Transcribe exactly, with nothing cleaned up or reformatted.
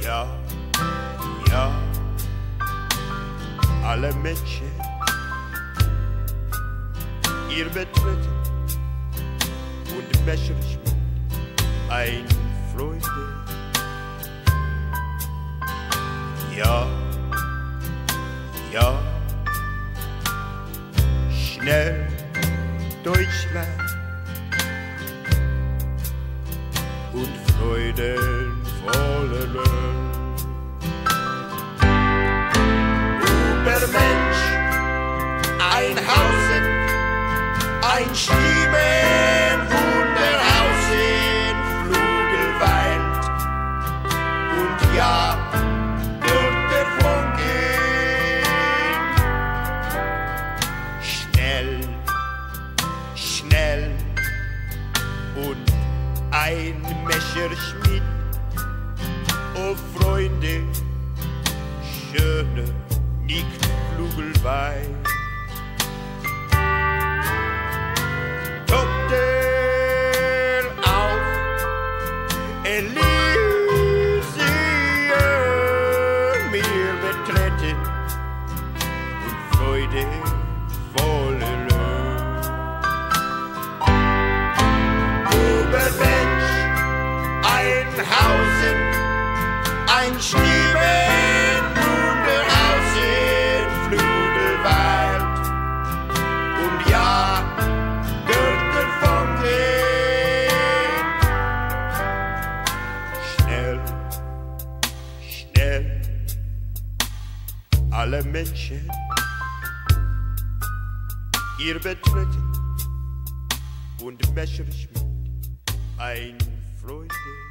Ja, ja, alle Menschen, ihr betreten und wäscherisch ein Freude. Ja, ja, schnell Deutschland und freudenvolle Welt. Übermensch, ein Hausen, ein Stieben, Wunderhausen, Flugelwald und ja, dort der Funke. Schnell, schnell und ein Messerschmied, oh Freunde, schöne, nicht Flugelwein. Tochter auf Elysium, wir betreten und Freude volle Löhn. Übermensch, ein Hausen, ein Stieben, Wunderhausen, Flugelwald und ja, dort der Funke. Schnell, schnell, alle Menschen, ihr betreten und Messerschmied, ein Freude.